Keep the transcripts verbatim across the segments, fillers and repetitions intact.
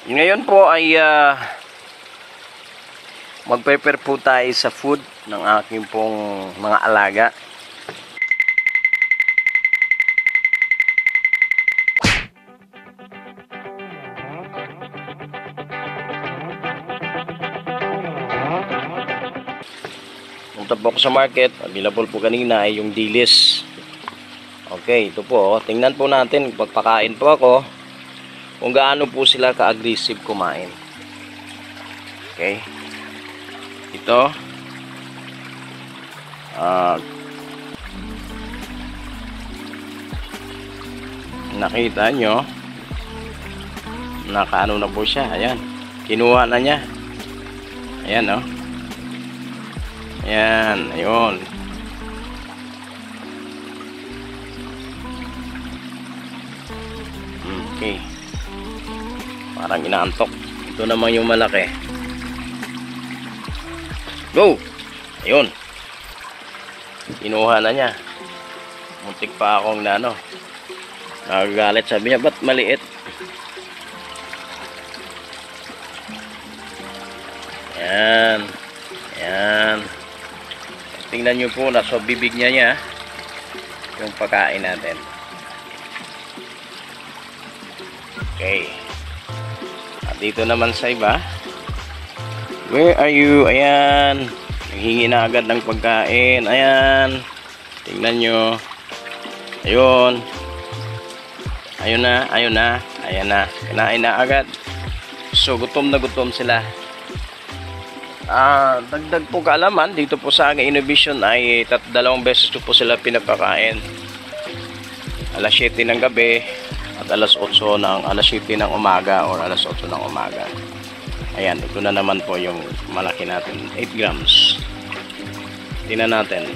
Ngayon po ay uh, mag-prepare po tayo sa food ng aking pong mga alaga. Punta po ako sa market. Available po kanina ay yung dilis. Okay, ito po. Tingnan po natin pagpakain po ako kung gaano po sila ka-aggressive kumain. Okay. Ito. Uh, nakita nyo. Nakaano na po siya. Ayan. Kinuha na niya. Ayan, oh. Ayan. Ayun. Okay. Parang inaantok. Ito naman yung malaki. Go! Ayun. Kinuha na niya. Muntik pa akong na ano. Nagagalit. Sabi niya, ba't maliit? Ayan. Ayan. Tingnan nyo po, nasa bibig niya niya yung pagkain natin. Okay. At dito naman sa iba. Where are you? Ayan. Nanghingi na agad ng pagkain. Ayan. Tingnan nyo. Ayun. Ayun na. Ayun na. Ayan na. Kinain na agad. So, gutom na gutom sila. Ah, dagdag po kaalaman, dito po sa aking Innovation ay tat dalawang beses po sila pinapakain. alas siyete ng gabi at alas otso ng alas siyete ng umaga or alas otso ng umaga. Ayan, ito na naman po yung malaki natin, eight grams. Tingnan natin.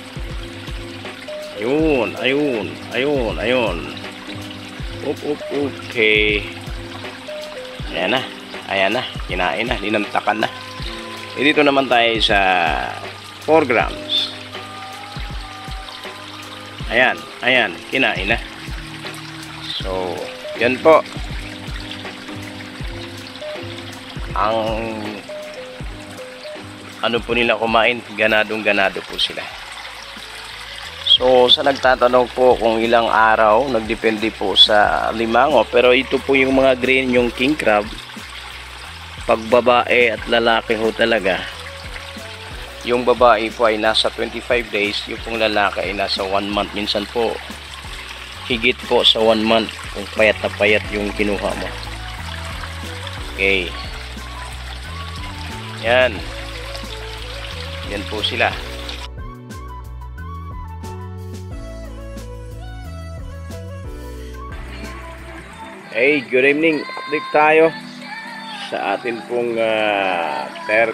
Ayun, ayun, ayun, ayun. Up, up, okay. Ayan na, ayan na, kinain na, linantakan na. E dito naman tayo sa four grams. Ayan, ayan, kinain na. So, yan po. Ang ano po nila kumain, ganadong ganado po sila. So, sa nagtatanong po kung ilang araw, nagdepende po sa limango. Pero ito po yung mga green, yung king crab. Pag babae at lalaki ho talaga, yung babae po ay nasa twenty-five days, yung pong lalaki ay nasa one month. Minsan po higit po sa one month kung payat na payat yung kinuha mo. Okay, yan yan po sila. Hey, good evening. Update tayo sa atin pong uh,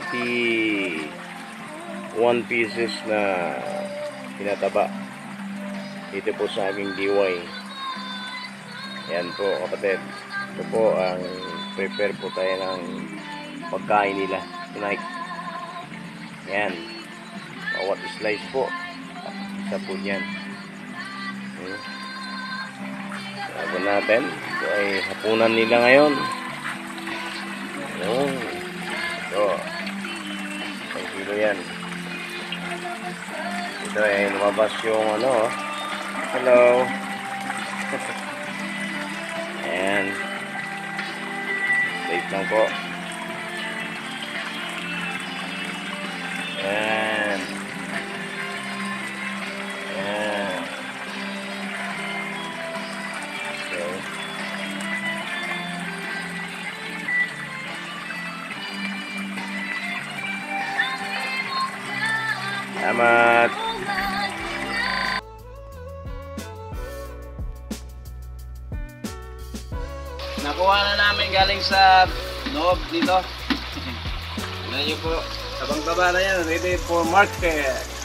thirty-one pieces na pinataba dito po sa aking D Y. Yan po kapatid, ito po ang prepare po tayo ng pagkain nila tonight. Yan, bawat slice po isa po yan. hmm. Sabi natin ito ay hapunan nila ngayon. Yun. Ito. Isang kilo yan. Ito ay lumabas yung ano. Hello. Ayan. Wait lang po. Ayan. Ayan. Okay. Salamat. Nakuha na namin galing sa loob dito. Tignan nyo po, tabang baba na yan, ready for market.